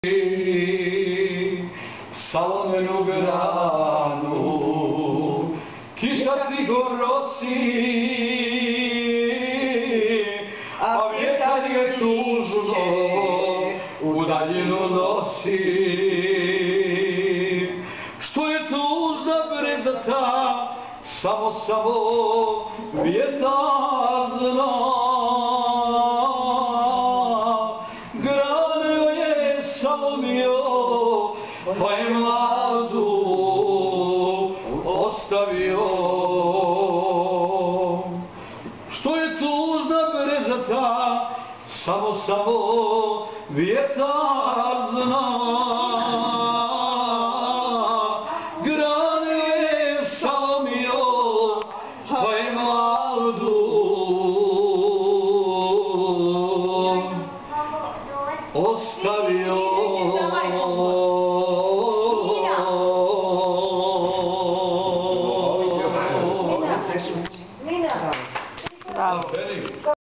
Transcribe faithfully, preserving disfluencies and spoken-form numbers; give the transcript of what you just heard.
Salomenu granu, kiša ti gorosi, a vjetar je tužno u daljinu nosi. Što je tužna brezata, samo, samo vjetar zna. Granu je salomio, pa je mladu ostavio. Što je tužna brezata, samo, samo vjetar zna. Granu je salomio, pa je mladu ostavio. Bravo.